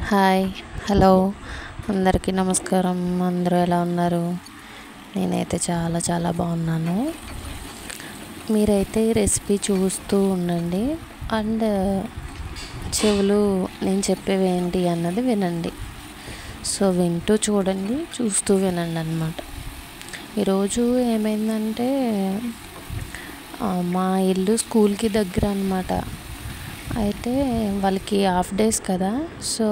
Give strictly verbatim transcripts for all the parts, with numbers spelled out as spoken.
Hi hello అందరికీ నమస్కారం. అందరూ ఎలా ఉన్నారు? నేనైతే చాలా చాలా బాగున్నాను. మీరైతే ఈ రెసిపీ చూస్తూ ఉండండి అండ్ చెవులు నేను చెప్పేవి ఏంటి అన్నది వినండి. సో వింటూ చూడండి, చూస్తూ వినండి అన్నమాట. ఈరోజు ఏమైందంటే మా ఇల్లు స్కూల్కి దగ్గర అన్నమాట. అయితే వాళ్ళకి హాఫ్ డేస్ కదా, సో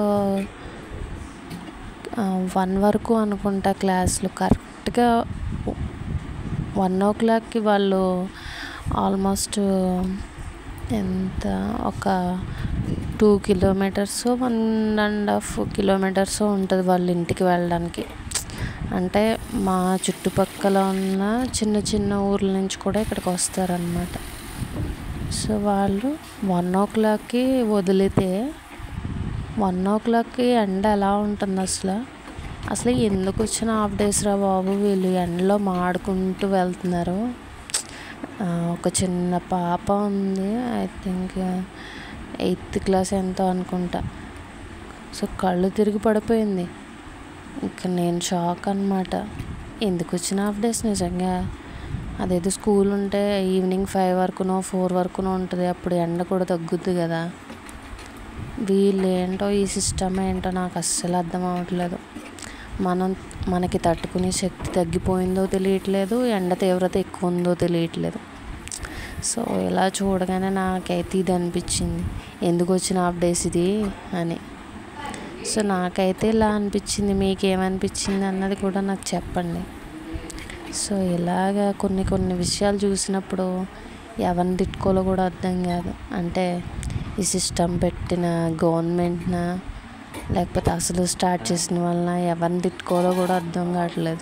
వన్ వరకు అనుకుంటా క్లాసులు. కరెక్ట్గా వన్ ఓ క్లాక్కి వాళ్ళు ఆల్మోస్ట్ ఎంత ఒక two kilometres one and half kilometres ఉంటుంది వాళ్ళ ఇంటికి వెళ్ళడానికి. అంటే మా చుట్టుపక్కల ఉన్న చిన్న చిన్న ఊర్ల నుంచి కూడా ఇక్కడికి వస్తారన్నమాట. సో వాళ్ళు వన్ ఓ క్లాక్కి వదిలితే వన్ ఓ క్లాక్కి ఎండ ఎలా ఉంటుంది అసలు అసలు ఎందుకు వచ్చిన హాఫ్ డేస్ రా బాబు, వీళ్ళు ఎండలో మాడుకుంటూ వెళ్తున్నారు. ఒక చిన్న పాప ఉంది, ఐ థింక్ ఎయిత్ క్లాస్ ఎంతో అనుకుంటా. సో కళ్ళు తిరిగి పడిపోయింది. ఇంకా నేను షాక్ అన్నమాట. ఎందుకు వచ్చిన హాఫ్ డేస్ నిజంగా. అదేదో స్కూల్ ఉంటే ఈవినింగ్ ఫైవ్ వరకునో ఫోర్ వరకునో ఉంటుంది, అప్పుడు ఎండ కూడా తగ్గుద్ది కదా. వీళ్ళు ఏంటో ఈ సిస్టమ్ ఏంటో నాకు అస్సలు అర్థం అవ్వట్లేదు. మనం మనకి తట్టుకునే శక్తి తగ్గిపోయిందో తెలియట్లేదు, ఎండ తీవ్రత ఎక్కువ ఉందో తెలియట్లేదు. సో ఇలా చూడగానే నాకైతే ఇది అనిపించింది, ఎందుకు వచ్చిన హాఫ్ డేస్ ఇది అని. సో నాకైతే ఇలా అనిపించింది. మీకేమనిపించింది అన్నది కూడా నాకు చెప్పండి. సో ఇలాగా కొన్ని కొన్ని విషయాలు చూసినప్పుడు ఎవరిని తిట్టుకోవాలో కూడా అర్థం కాదు. అంటే ఈ సిస్టమ్ పెట్టిన గవర్నమెంట్నా, లేకపోతే అసలు స్టార్ట్ చేసిన వలన ఎవరిని తిట్టుకోవాలో కూడా అర్థం కావట్లేదు.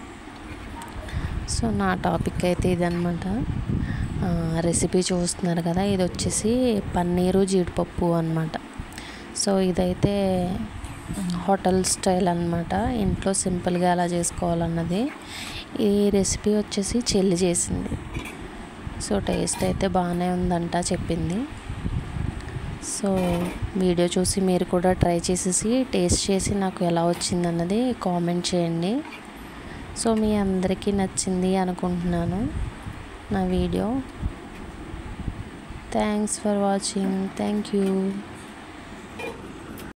సో నా టాపిక్ అయితే ఇదన్నమాట. రెసిపీ చూస్తున్నారు కదా, ఇది వచ్చేసి పన్నీరు జీడిపప్పు అన్నమాట. సో ఇదైతే హోటల్ స్టైల్ అన్నమాట, ఇంట్లో సింపుల్గా ఎలా చేసుకోవాలన్నది. ఈ రెసిపీ వచ్చేసి చెల్లి చేసింది. సో టేస్ట్ అయితే బాగానే ఉందంట చెప్పింది. సో వీడియో చూసి మీరు కూడా ట్రై చేసేసి టేస్ట్ చేసి నాకు ఎలా వచ్చిందన్నది కామెంట్ చేయండి. సో మీ అందరికీ నచ్చింది అనుకుంటున్నాను నా వీడియో. Thanks for watching. Thank you.